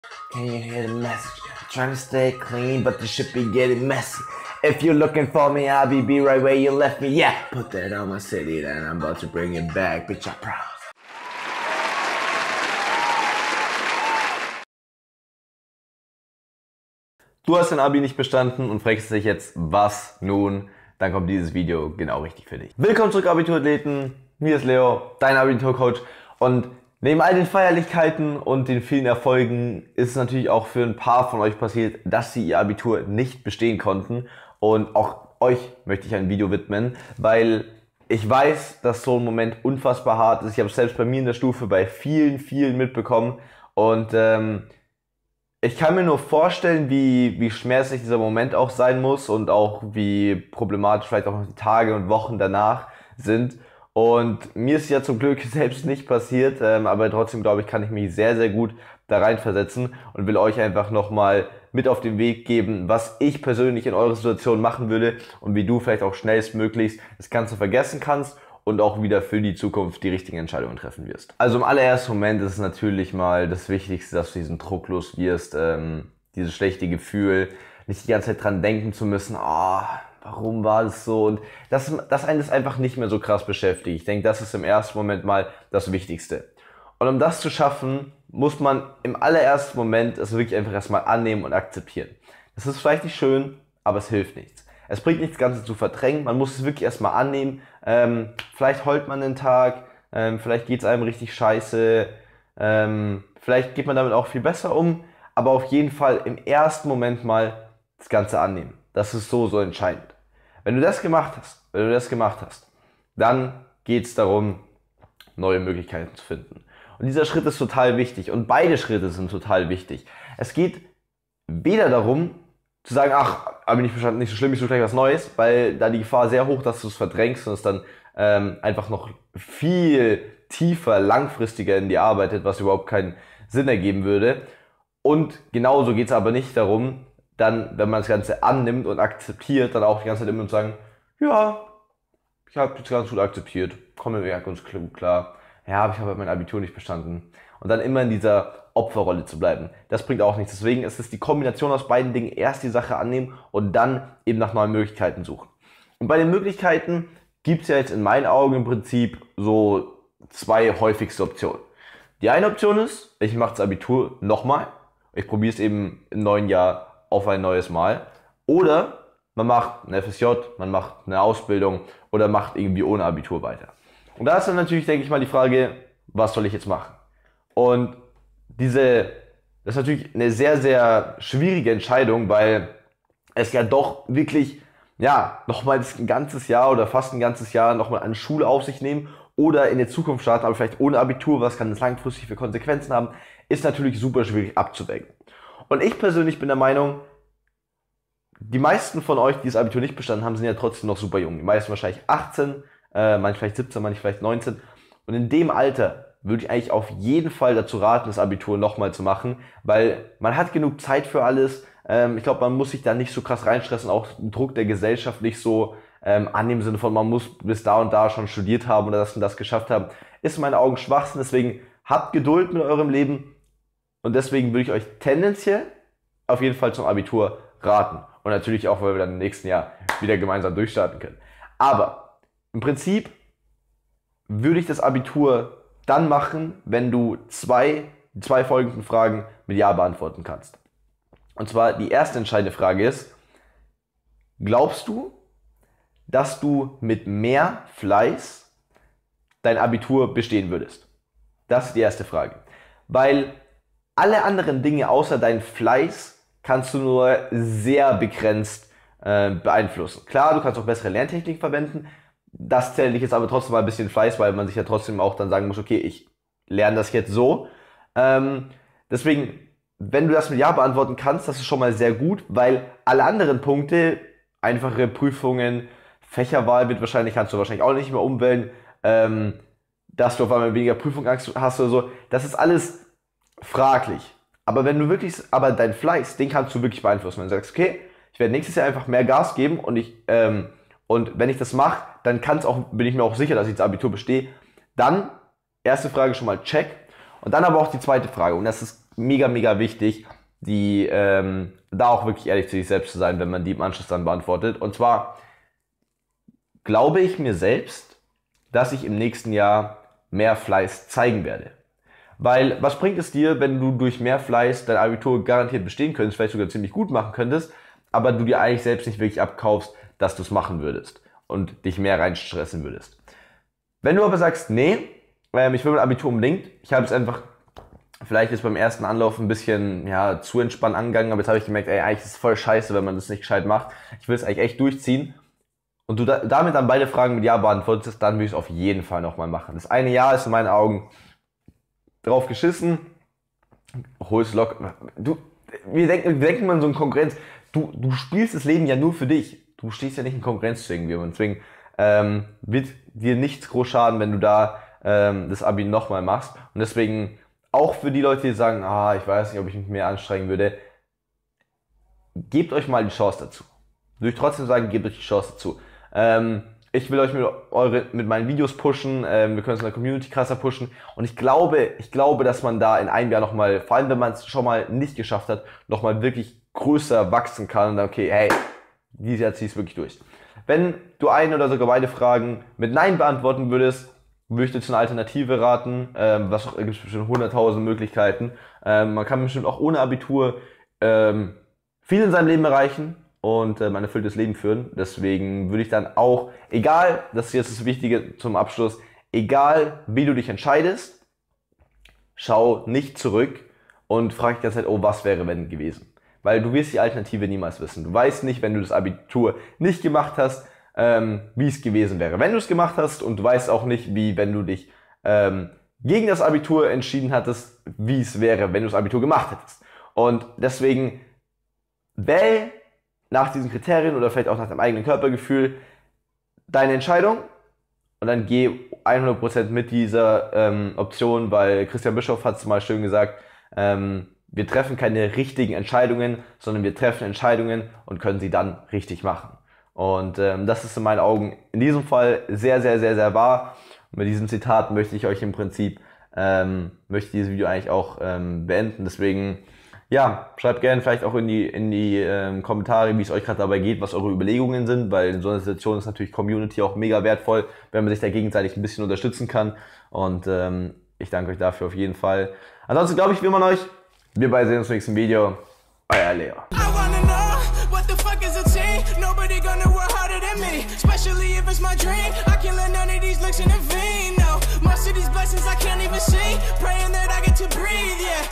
Can you hear the message? Trying to stay clean, but the shit be getting messy. If you're looking for me, I'll be right where you left me. Yeah, put that on my city, then I'm about to bring it back. Bitch, I'm proud. Du hast dein Abi nicht bestanden und fragst dich jetzt, was nun? Dann kommt dieses Video genau richtig für dich. Willkommen zurück, Abiturathleten. Hier ist Leo, dein Abiturcoach. Und neben all den Feierlichkeiten und den vielen Erfolgen ist es natürlich auch für ein paar von euch passiert, dass sie ihr Abitur nicht bestehen konnten. Und auch euch möchte ich ein Video widmen, weil ich weiß, dass so ein Moment unfassbar hart ist. Ich habe es selbst bei mir in der Stufe bei vielen mitbekommen. Und ich kann mir nur vorstellen, wie schmerzlich dieser Moment auch sein muss und auch wie problematisch vielleicht auch die Tage und Wochen danach sind. Und mir ist ja zum Glück selbst nicht passiert, aber trotzdem glaube ich, kann ich mich sehr gut da reinversetzen und will euch einfach nochmal mit auf den Weg geben, was ich persönlich in eurer Situation machen würde und wie du vielleicht auch schnellstmöglichst das Ganze vergessen kannst und auch wieder für die Zukunft die richtigen Entscheidungen treffen wirst. Also im allerersten Moment ist es natürlich mal das Wichtigste, dass du diesen Druck los wirst, dieses schlechte Gefühl, nicht die ganze Zeit dran denken zu müssen, warum war das so? Und dass einen das einfach nicht mehr so krass beschäftigt. Ich denke, das ist im ersten Moment mal das Wichtigste. Und um das zu schaffen, muss man im allerersten Moment es wirklich einfach erstmal annehmen und akzeptieren. Das ist vielleicht nicht schön, aber es hilft nichts. Es bringt nichts, das Ganze zu verdrängen. Man muss es wirklich erstmal annehmen. Vielleicht heult man den Tag, vielleicht geht es einem richtig scheiße, vielleicht geht man damit auch viel besser um. Aber auf jeden Fall im ersten Moment mal das Ganze annehmen. Das ist so entscheidend. Wenn du das gemacht hast, dann geht es darum, neue Möglichkeiten zu finden. Und dieser Schritt ist total wichtig und beide Schritte sind total wichtig. Es geht weder darum, zu sagen, ach, aber nicht verstanden, nicht so schlimm, ich suche gleich was Neues, weil da die Gefahr sehr hoch, dass du es verdrängst und es dann einfach noch viel tiefer, langfristiger in dir arbeitet, was überhaupt keinen Sinn ergeben würde. Und genauso geht es aber nicht darum, dann, wenn man das Ganze annimmt und akzeptiert, dann auch die ganze Zeit immer zu sagen, ja, ich habe das ganz gut akzeptiert, komme mir ganz gut klar, ja, aber ich habe halt mein Abitur nicht bestanden. Und dann immer in dieser Opferrolle zu bleiben. Das bringt auch nichts. Deswegen ist es die Kombination aus beiden Dingen. Erst die Sache annehmen und dann eben nach neuen Möglichkeiten suchen. Und bei den Möglichkeiten gibt es ja jetzt in meinen Augen im Prinzip so zwei häufigste Optionen. Die eine Option ist, ich mache das Abitur nochmal. Ich probiere es eben im neuen Jahr auf ein neues Mal. Oder man macht ein FSJ, man macht eine Ausbildung oder macht irgendwie ohne Abitur weiter. Und da ist dann natürlich, denke ich mal, die Frage, was soll ich jetzt machen? Und das ist natürlich eine sehr schwierige Entscheidung, weil es ja doch wirklich, nochmal ein ganzes Jahr oder fast ein ganzes Jahr nochmal an Schule auf sich nehmen oder in der Zukunft starten, aber vielleicht ohne Abitur, was kann das langfristig für Konsequenzen haben, ist natürlich super schwierig abzuwägen. Und ich persönlich bin der Meinung, die meisten von euch, die das Abitur nicht bestanden haben, sind ja trotzdem noch super jung. Die meisten wahrscheinlich 18, manche vielleicht 17, manche vielleicht 19. Und in dem Alter würde ich eigentlich auf jeden Fall dazu raten, das Abitur nochmal zu machen, weil man hat genug Zeit für alles. Ich glaube, man muss sich da nicht so krass reinstressen, auch den Druck der Gesellschaft nicht so annehmen im Sinne von, man muss bis da und da schon studiert haben oder das und das geschafft haben, ist in meinen Augen Schwachsinn. Deswegen habt Geduld mit eurem Leben und deswegen würde ich euch tendenziell auf jeden Fall zum Abitur raten. Und natürlich auch, weil wir dann im nächsten Jahr wieder gemeinsam durchstarten können. Aber im Prinzip würde ich das Abitur dann machen, wenn du die zwei folgenden Fragen mit Ja beantworten kannst. Und zwar die erste entscheidende Frage ist, glaubst du, dass du mit mehr Fleiß dein Abitur bestehen würdest? Das ist die erste Frage. Weil alle anderen Dinge außer dein Fleiß kannst du nur sehr begrenzt beeinflussen. Klar, du kannst auch bessere Lerntechniken verwenden. Das zähle ich jetzt aber trotzdem mal ein bisschen Fleiß, weil man sich ja trotzdem auch dann sagen muss, okay, ich lerne das jetzt so. Deswegen, wenn du das mit Ja beantworten kannst, das ist schon mal sehr gut, weil alle anderen Punkte, einfache Prüfungen, Fächerwahl kannst du wahrscheinlich auch nicht mehr umwählen, dass du auf einmal weniger Prüfungsangst hast oder so, das ist alles fraglich. Aber wenn du aber dein Fleiß, den kannst du wirklich beeinflussen. Wenn du sagst, okay, ich werde nächstes Jahr einfach mehr Gas geben und wenn ich das mache, dann bin ich mir auch sicher, dass ich das Abitur bestehe. Dann, erste Frage schon mal check. Und dann aber auch die zweite Frage. Und das ist mega, mega wichtig, da auch wirklich ehrlich zu sich selbst zu sein, wenn man die im Anschluss dann beantwortet. Und zwar glaube ich mir selbst, dass ich im nächsten Jahr mehr Fleiß zeigen werde. Weil, was bringt es dir, wenn du durch mehr Fleiß dein Abitur garantiert bestehen könntest, vielleicht sogar ziemlich gut machen könntest, aber du dir eigentlich selbst nicht wirklich abkaufst, dass du es machen würdest und dich mehr reinstressen würdest. Wenn du aber sagst, nee, ich will mein Abitur unbedingt, ich habe es einfach vielleicht jetzt beim ersten Anlauf ein bisschen zu entspannt angegangen, aber jetzt habe ich gemerkt, eigentlich ist es voll scheiße, wenn man das nicht gescheit macht. Ich will es eigentlich echt durchziehen. Und du damit dann beide Fragen mit Ja beantwortest, dann will ich es auf jeden Fall nochmal machen. Das eine Jahr ist in meinen Augen drauf geschissen. Hol's locker. Wir denken mal so in Konkurrenz. Du spielst das Leben ja nur für dich. Du stehst ja nicht in Konkurrenz zu irgendjemandem. Deswegen wird dir nichts groß schaden, wenn du da das Abi nochmal machst. Und deswegen auch für die Leute, die sagen, ich weiß nicht, ob ich mich mehr anstrengen würde, gebt euch mal die Chance dazu. Würde ich trotzdem sagen, gebt euch die Chance dazu. Ich will euch mit meinen Videos pushen, wir können es in der Community krasser pushen und ich glaube, dass man da in einem Jahr nochmal, vor allem wenn man es schon mal nicht geschafft hat, nochmal wirklich größer wachsen kann und dann, okay, hey, dieses Jahr zieh ich es wirklich durch. Wenn du eine oder sogar beide Fragen mit Nein beantworten würdest, würde ich dir zu einer Alternative raten, gibt es bestimmt 100.000 Möglichkeiten. Man kann bestimmt auch ohne Abitur viel in seinem Leben erreichen und ein erfülltes Leben führen. Deswegen würde ich dann auch, egal, das ist jetzt das Wichtige zum Abschluss, egal wie du dich entscheidest, schau nicht zurück und frag dich die ganze Zeit, was wäre wenn gewesen. Weil du wirst die Alternative niemals wissen. Du weißt nicht, wenn du das Abitur nicht gemacht hast, wie es gewesen wäre, wenn du es gemacht hast, und du weißt auch nicht, wie, wenn du dich gegen das Abitur entschieden hattest, wie es wäre, wenn du das Abitur gemacht hättest. Und deswegen wähl nach diesen Kriterien oder vielleicht auch nach deinem eigenen Körpergefühl deine Entscheidung und dann geh 100% mit dieser Option, weil Christian Bischoff hat es mal schön gesagt, wir treffen keine richtigen Entscheidungen, sondern wir treffen Entscheidungen und können sie dann richtig machen. Und das ist in meinen Augen in diesem Fall sehr, sehr, sehr, sehr wahr. Und mit diesem Zitat möchte ich euch im Prinzip, möchte dieses Video eigentlich auch beenden. Deswegen, schreibt gerne vielleicht auch in die Kommentare, wie es euch gerade dabei geht, was eure Überlegungen sind, weil in so einer Situation ist natürlich Community auch mega wertvoll, wenn man sich da gegenseitig ein bisschen unterstützen kann. Und ich danke euch dafür auf jeden Fall. Ansonsten glaube ich, wie immer euch, wir beide sehen uns im nächsten Video. Euer Leo. Nobody gonna work harder than me, especially if it's my dream. I can't let none of these looks intervene. No, most of these blessings I can't even see. Praying that I get to breathe, yeah.